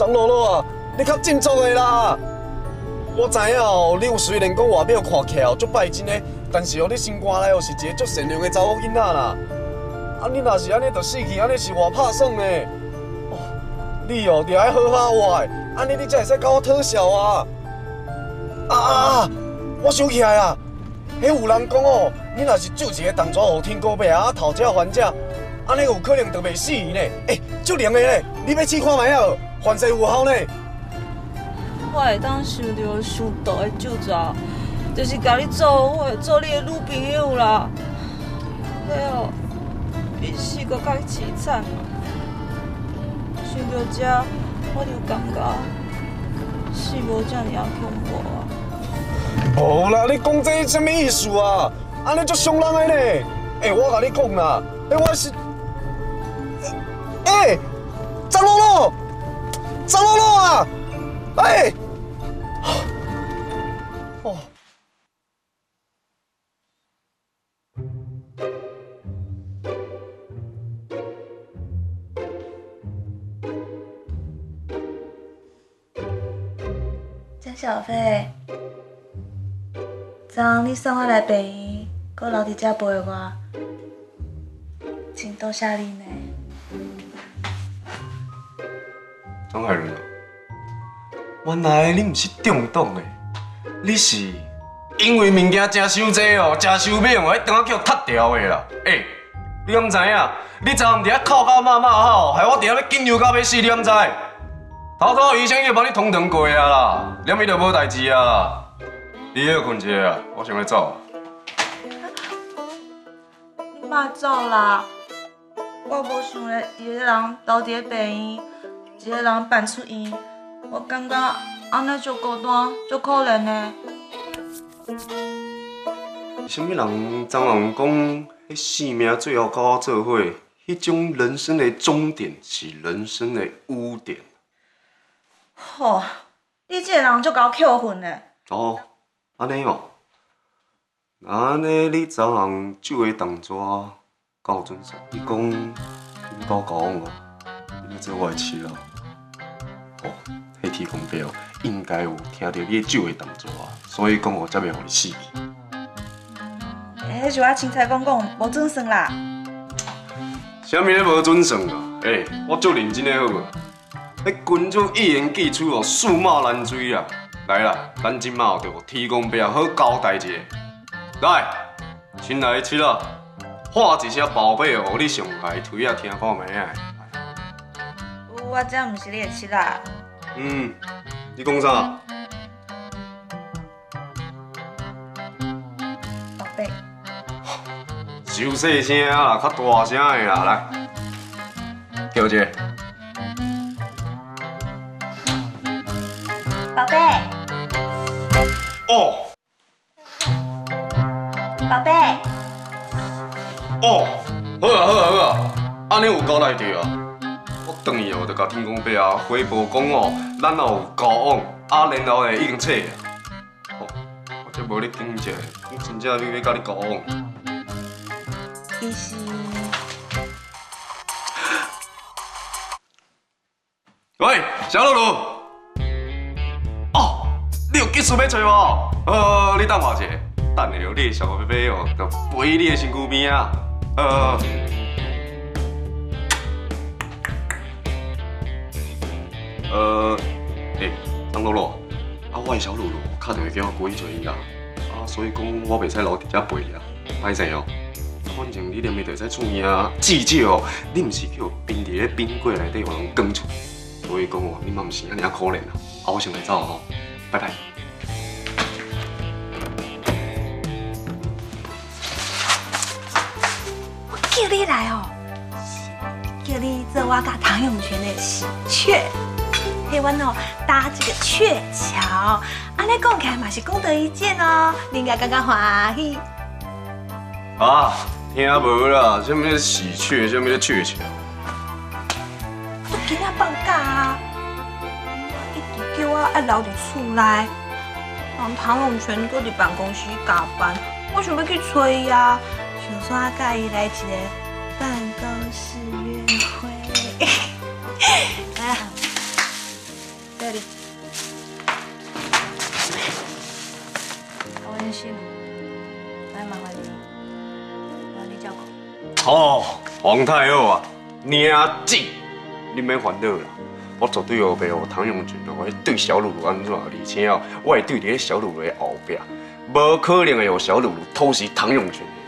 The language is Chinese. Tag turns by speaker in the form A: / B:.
A: 张罗罗啊，你较振作的啦！我知影哦，你有虽然讲外表看起来足拜金的，但是哦，你心肝内哦是一个足善良的查某囡仔啦。啊，你若是安尼就死去，安尼是偌拍爽的。哦，你哦，着爱好好活的，安尼你才会使甲我讨笑啊！我想起来啦，迄有人讲哦，你若是救一个同蛇，互天高伯啊，讨价还价，安尼有可能就袂死呢。足凉的咧，你要试看卖啊？凡事有效呢。
B: 我会当想到上大的救助，就是甲你做伙，做你的女朋友啦。迄哦，比死搁较凄惨。想到这，我就感觉死无遮尔恐怖啊。
A: 无啦，你讲这什么意思啊？安尼足伤人的呢。我甲你讲啦，我是，张露露，张露露啊！哦。
C: 江小飞，昨昏你送我来病院，搁留伫遮陪我，真多谢你呢。
A: 张海伦啊，原来你毋是中毒的，你是因为物件食伤济哦，食伤猛哦，迄肠仔叫塌掉的啦。你敢知影？你昨昏伫遐哭到骂吼，害我伫遐要紧张到要死，你敢知？头拄医生已经帮你通肠过啊啦，念伊就无代志啊啦。你去困一下啊，我想要走。
C: 你莫走啦！我无想咧，一个人留伫咧病院，一个人搬出院，我感觉安尼足孤单，足可怜的。
A: 什么人昨昏讲，迄性命最后甲我做伙，迄种人生的终点是人生的污点。
C: 吼，你这个人足够扣分的。
A: 哦，安尼哦。安尼你昨昏酒的动作够准确。你讲你甲我交往哦，你要做我的妻了。哦，迄天公伯哦，应该有听到你酒的动作所以讲我才袂互你死去。
C: 迄是我凊彩讲，无准算啦。
A: 啥物咧无准算啊？我足认真的好无？迄君主一言既出哦，驷马难追啊！来啦，咱即马就天公伯好交代一下。来，亲爱的妻啊，喊一声宝贝哦，你上来推啊听看卖啊！
C: 我这毋是你的妻啦。
A: 你讲啥？
C: 宝贝。
A: 收细声啦，较大声的啦，来，叫一个。
C: 宝贝。
A: 哦。
C: 宝贝。
A: 哦，好啊好啊好啊，安尼有交代着啊。我转去哦，就甲天公伯回报讲哦，咱也有交往，然后已经切啊。哦，我这无你紧张，我真正要甲你交往。
C: 伊是。
A: 喂，小露露。哦，你有急事要找我？你等我一下，等下哦，你的小飞飞哦，就陪你的身躯边啊。张露露，我的小露露打电话叫我过去找伊啦，所以讲我袂使留伫遮陪你啊，歹势哦。反正你连咪就会使出名啊，至少哦，你毋是叫冰伫咧冰柜内底互人卷出，所以讲哦，你嘛毋是安尼可怜啊。我先来走哦，拜拜。
C: 我叫你来哦，叫你做我甲唐永泉的喜鹊。嘿，阮哦搭这个鹊桥，安尼讲起来嘛是功德一件哦，你应该感觉欢喜。
A: 听无啦，什么喜鹊，什么鹊桥。
C: 我今仔放假啊，一直叫我爱留伫厝内，让唐永泉搁伫办公室加班，我想要去找伊啊，想说甲伊来一个办公室约会。 你。我先洗了，来麻烦你了，麻烦你照顾。
A: 哦，皇太后啊，娘子，你免烦恼啦，我绝对后背哦，唐永俊哦，迄对小露露安怎，而且哦，我会对伫咧小露露的后壁，无可能会让小露露偷袭唐永俊。